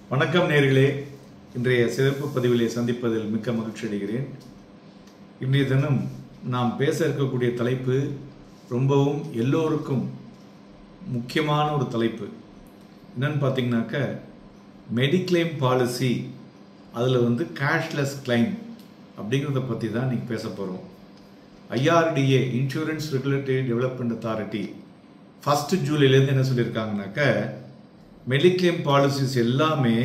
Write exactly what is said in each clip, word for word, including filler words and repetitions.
வணக்கம் நேயர்களே, இன்றைய சிறப்பு பதிவிலே சந்திப்பதில் மிக்க மகிழ்ச்சி அடைகிறேன். இன்றைய தினம் நாம் பேச இருக்கக்கூடிய தலைப்பு ரொம்பவும் எல்லோருக்கும் முக்கியமான ஒரு தலைப்பு. என்னன்னு பார்த்தீங்கன்னாக்க, மெடிக்ளைம் பாலிசி, அதில் வந்து கேஷ்லெஸ் கிளைம் அப்படிங்கிறத பற்றி தான் இன்றைக்கி பேச போகிறோம். IRDA insurance regulatory development authority first ஜூலைலேருந்து என்ன சொல்லியிருக்காங்கனாக்க, மெடிக்ளைம் பாலிசிஸ் எல்லாமே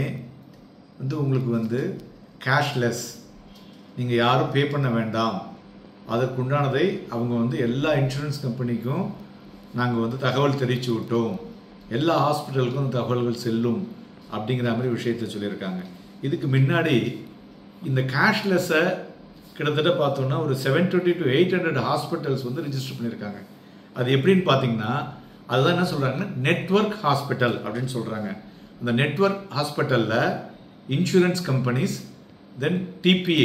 வந்து உங்களுக்கு வந்து கேஷ்லெஸ், நீங்கள் யாரும் பே பண்ண வேண்டாம், அதற்குண்டானதை அவங்க வந்து எல்லா இன்சூரன்ஸ் கம்பெனிக்கும் நாங்கள் வந்து தகவல் தெரிவித்து விட்டோம், எல்லா ஹாஸ்பிட்டலுக்கும் தகவல்கள் செல்லும் அப்படிங்கிற மாதிரி விஷயத்தை சொல்லியிருக்காங்க. இதுக்கு முன்னாடி இந்த கேஷ்லெஸ்ஸை கிட்டத்தட்ட பார்த்தோன்னா ஒரு seven twenty to eight hundred hospitals வந்து ரிஜிஸ்டர் பண்ணியிருக்காங்க. அது எப்படின்னு பார்த்தீங்கன்னா, அதுதான் என்ன சொல்கிறாங்கன்னா நெட்வொர்க் ஹாஸ்பிட்டல் அப்படின்னு சொல்கிறாங்க. அந்த நெட்வொர்க் ஹாஸ்பிட்டலில் insurance companies, then TPA,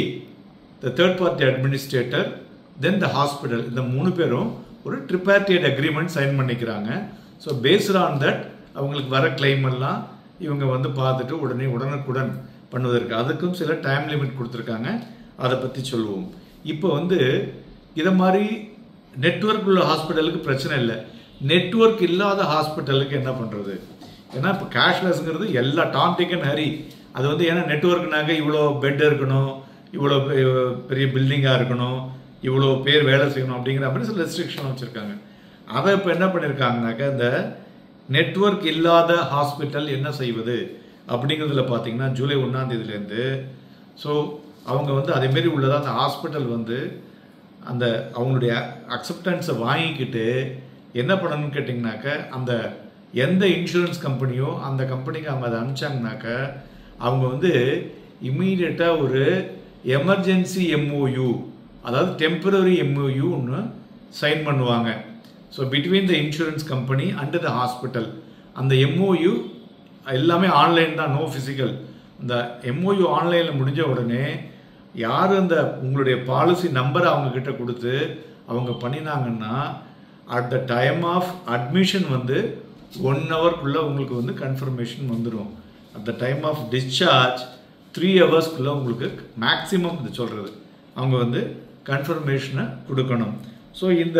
the third party administrator, then the hospital, இந்த மூணு பேரும் ஒரு ட்ரிபார்ட்டியட் அக்ரிமெண்ட் சைன் பண்ணிக்கிறாங்க. ஸோ பேஸ்ட் ஆன் தட் அவங்களுக்கு வர கிளைம் எல்லாம் இவங்க வந்து பார்த்துட்டு உடனே உடனுக்குடன் பண்ணுவதற்கு அதுக்கும் சில டைம் லிமிட் கொடுத்துருக்காங்க. அதை பற்றி சொல்லுவோம். இப்போ வந்து இதை மாதிரி நெட்வொர்க் உள்ள ஹாஸ்பிட்டலுக்கு பிரச்சனை இல்லை. நெட்வொர்க் இல்லாத ஹாஸ்பிட்டலுக்கு என்ன பண்ணுறது? ஏன்னா இப்போ கேஷ்லெஸ்ங்கிறது எல்லா டாம் டேக் அண்ட் ஹரி. அது வந்து ஏன்னா நெட்வொர்க்னாக்க இவ்வளோ பெட் இருக்கணும், இவ்வளோ பெரிய பில்டிங்காக இருக்கணும், இவ்வளோ பேர் வேலை செய்யணும் அப்படிங்கிற மாதிரி சில ரெஸ்ட்ரிக்ஷன் வச்சுருக்காங்க. அதை இப்போ என்ன பண்ணியிருக்காங்கனாக்கா, இந்த நெட்வொர்க் இல்லாத ஹாஸ்பிட்டல் என்ன செய்வது அப்படிங்கிறதுல பார்த்தீங்கன்னா ஜூலை ஒன்றாம் தேதியிலேருந்து ஸோ அவங்க வந்து அதேமாரி உள்ளதாக அந்த ஹாஸ்பிட்டல் வந்து அந்த அவங்களுடைய அக்செப்டன்ஸை வாங்கிக்கிட்டு என்ன பண்ணணும்னு கேட்டிங்கனாக்க, அந்த எந்த இன்சூரன்ஸ் கம்பெனியோ அந்த கம்பெனிக்கு அவங்க அதை அனுப்பிச்சாங்கனாக்க அவங்க வந்து இம்மீடியட்டாக ஒரு எமர்ஜென்சி எம்ஓயு, அதாவது டெம்பரரி எம்ஓயு ஒன்று சைன் பண்ணுவாங்க. So between the insurance company and the hospital. அந்த எம்ஓயு எல்லாமே ஆன்லைன் தான், நோ ஃபிசிக்கல். இந்த எம்ஓயு ஆன்லைனில் முடிஞ்ச உடனே யார் அந்த உங்களுடைய பாலிசி நம்பரை அவங்கக்கிட்ட கொடுத்து அவங்க பண்ணினாங்கன்னா, at the time of admission வந்து ஒன் ஹவர்க்குள்ளே உங்களுக்கு வந்து கன்ஃபர்மேஷன் வந்துடும். At the time of discharge three ஹவர்ஸ்க்குள்ளே உங்களுக்கு மேக்ஸிமம் இது சொல்கிறது அவங்க வந்து கன்ஃபர்மேஷனை கொடுக்கணும். ஸோ இந்த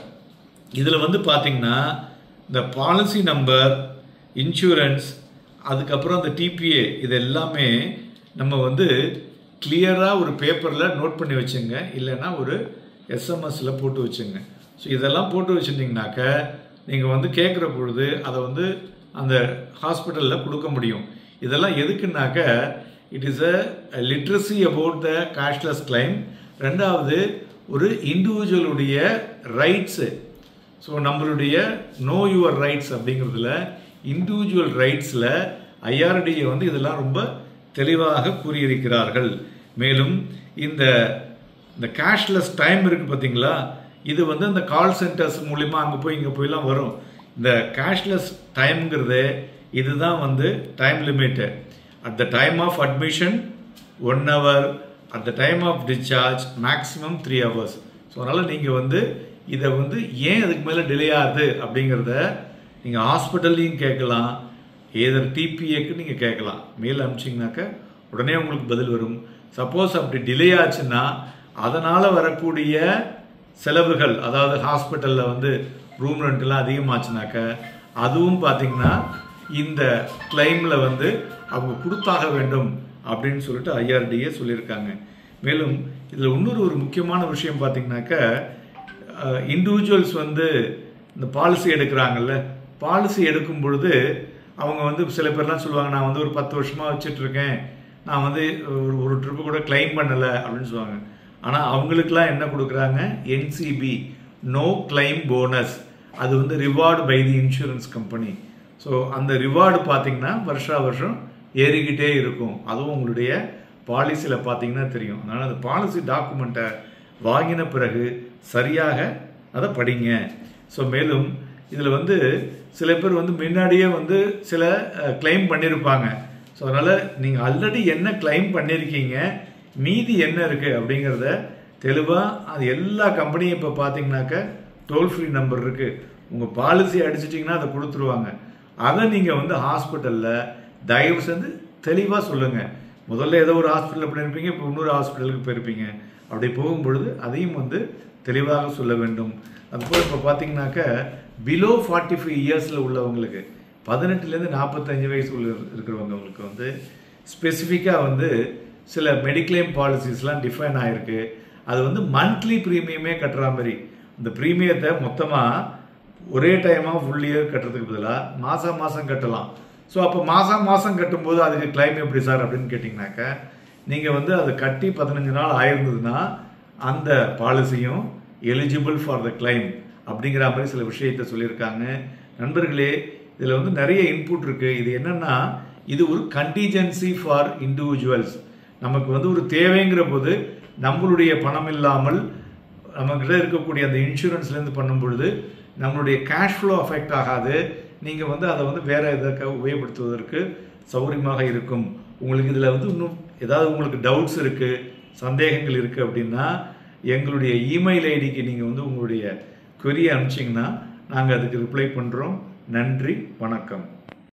இதில் வந்து பார்த்திங்கன்னா இந்த பாலிசி நம்பர், இன்சூரன்ஸ், அதுக்கப்புறம் அந்த டிபிஏ, இது எல்லாமே நம்ம வந்து கிளியராக ஒரு பேப்பரில் நோட் பண்ணி வச்சுங்க, இல்லைன்னா ஒரு எஸ்எம்எஸில் போட்டு வச்சுங்க. ஸோ இதெல்லாம் போட்டு வச்சுருந்தீங்கனாக்க நீங்கள் வந்து கேட்குற பொழுது அதை வந்து அந்த ஹாஸ்பிட்டலில் கொடுக்க முடியும். இதெல்லாம் எதுக்குன்னாக்க, it is a literacy about the cashless claim. ரெண்டாவது ஒரு இண்டிவிஜுவலுடைய ரைட்ஸு. ஸோ நம்மளுடைய நோ யுவர் ரைட்ஸ் அப்படிங்கிறதுல இண்டிவிஜுவல் ரைட்ஸில் ஐஆர்டிஏ வந்து இதெல்லாம் ரொம்ப தெளிவாக கூறியிருக்கிறார்கள். மேலும் இந்த இந்த கேஷ்லெஸ் டைம் இருக்குது பார்த்தீங்களா, இது வந்து அந்த கால் சென்டர்ஸ் மூலிமா அங்கே போய் இங்கே போயெல்லாம் வரும். இந்த கேஷ்லெஸ் டைம்ங்கிறது இதுதான் வந்து time limit. At the time of admission one hour, at the time of discharge maximum three hours. So அதனால் நீங்கள் வந்து இதை வந்து ஏன் அதுக்கு மேலே டிலே ஆகுது அப்படிங்கிறத நீங்கள் ஹாஸ்பிட்டல்லையும் கேட்கலாம், ஏதர் டிபிஏக்கு நீங்கள் கேட்கலாம். மெயில் அனுப்பிச்சிங்கனாக்க உடனே உங்களுக்கு பதில் வரும். சப்போஸ் அப்படி டிலே ஆச்சுன்னா அதனால் வரக்கூடிய செலவுகள், அதாவது ஹாஸ்பிட்டலில் வந்து ரூம் ரெண்ட்லாம் அதிகமாச்சுனாக்க அதுவும் பார்த்திங்கன்னா இந்த கிளைமில் வந்து அவங்க கொடுத்தாக வேண்டும் அப்படின்னு சொல்லிட்டு ஐஆர்டிஏ சொல்லியிருக்காங்க. மேலும் இதில் இன்னொரு ஒரு முக்கியமான விஷயம் பார்த்திங்கனாக்க, இண்டிவிஜுவல்ஸ் வந்து இந்த பாலிசி எடுக்கிறாங்கல்ல, பாலிசி எடுக்கும் பொழுது அவங்க வந்து சில பேர்லாம் சொல்லுவாங்க, நான் வந்து ஒரு பத்து வருஷமாக வச்சிட்ருக்கேன், நான் வந்து ஒரு ஒரு ட்ரிப்பு கூட கிளைம் பண்ணலை அப்படின்னு சொல்லுவாங்க. ஆனால் அவங்களுக்கெல்லாம் என்ன கொடுக்குறாங்க, என்சிபி, நோ கிளைம் போனஸ். அது வந்து reward by the insurance company. So அந்த ரிவார்டு பார்த்திங்கன்னா வருஷா வருஷம் ஏறிக்கிட்டே இருக்கும். அதுவும் உங்களுடைய பாலிசியில் பார்த்திங்கன்னா தெரியும். அதனால் அந்த பாலிசி டாக்குமெண்ட்டை வாங்கின பிறகு சரியாக அதை படிங்க. ஸோ மேலும் இதில் வந்து சில பேர் வந்து முன்னாடியே வந்து சில கிளைம் பண்ணியிருப்பாங்க. ஸோ அதனால் நீங்கள் ஆல்ரெடி என்ன கிளைம் பண்ணியிருக்கீங்க, மீதி என்ன இருக்குது அப்படிங்கிறத தெளிவாக அது எல்லா கம்பெனியும் இப்போ பார்த்தீங்கன்னாக்க டோல் ஃப்ரீ நம்பர் இருக்குது. உங்கள் பாலிசி அடிச்சிட்டிங்கன்னா அதை கொடுத்துருவாங்க. அதை நீங்கள் வந்து ஹாஸ்பிட்டலில் தயவு செஞ்சு தெளிவாக சொல்லுங்கள். முதல்ல ஏதோ ஒரு ஹாஸ்பிட்டலில் பண்ணியிருப்பீங்க, இப்போ இன்னொரு ஹாஸ்பிட்டலுக்கு போயிருப்பீங்க. அப்படி போகும்பொழுது அதையும் வந்து தெளிவாக சொல்ல வேண்டும். அதுபோல் இப்போ பார்த்தீங்கன்னாக்க பிலோ ஃபார்ட்டி ஃபைவ் இயர்ஸில் உள்ளவங்களுக்கு, பதினெட்டுலேருந்து நாற்பத்தஞ்சு வயசு உள்ள இருக்கிறவங்களுக்கு வந்து ஸ்பெசிஃபிக்காக வந்து சில மெடிக்ளைம் பாலிசிஸ்லாம் டிஃபைன் ஆகிருக்கு. அது வந்து மந்த்லி ப்ரீமியமே கட்டுற மாதிரி, இந்த ப்ரீமியத்தை மொத்தமாக ஒரே டைமாக ஃபுல் இயர் கட்டுறதுக்கு பதிலாக மாதம் மாதம் கட்டலாம். ஸோ அப்போ மாதம் மாதம் கட்டும்போது அதுக்கு கிளைம் எப்படி சார் அப்படின்னு கேட்டிங்கனாக்க, நீங்கள் வந்து அதை கட்டி பதினஞ்சு நாள் ஆயிருந்ததுன்னா அந்த பாலிசியும் எலிஜிபிள் ஃபார் த கிளைம் அப்படிங்கிற மாதிரி சில விஷயத்தை சொல்லியிருக்காங்க. நண்பர்களே, இதில் வந்து நிறைய இன்புட் இருக்குது. இது என்னென்னா, இது ஒரு கண்டிஜென்சி ஃபார் இண்டிவிஜுவல்ஸ். நமக்கு வந்து ஒரு தேவைங்கிற போது நம்மளுடைய பணம் இல்லாமல் நம்மக்கிட்ட இருக்கக்கூடிய அந்த இன்சூரன்ஸ்லேருந்து பண்ணும் பொழுது நம்மளுடைய கேஷ் ஃப்ளோ அஃபெக்ட் ஆகாது. நீங்கள் வந்து அதை வந்து வேறு எதற்காக உபயோகப்படுத்துவதற்கு சௌகரியமாக இருக்கும். உங்களுக்கு இதில் வந்து இன்னும் ஏதாவது உங்களுக்கு டவுட்ஸ் இருக்குது, சந்தேகங்கள் இருக்குது அப்படின்னா எங்களுடைய இமெயில் ஐடிக்கு நீங்கள் வந்து உங்களுடைய query அனுப்பிச்சிங்கன்னா நாங்கள் அதுக்கு ரிப்ளை பண்ணுறோம். நன்றி, வணக்கம்.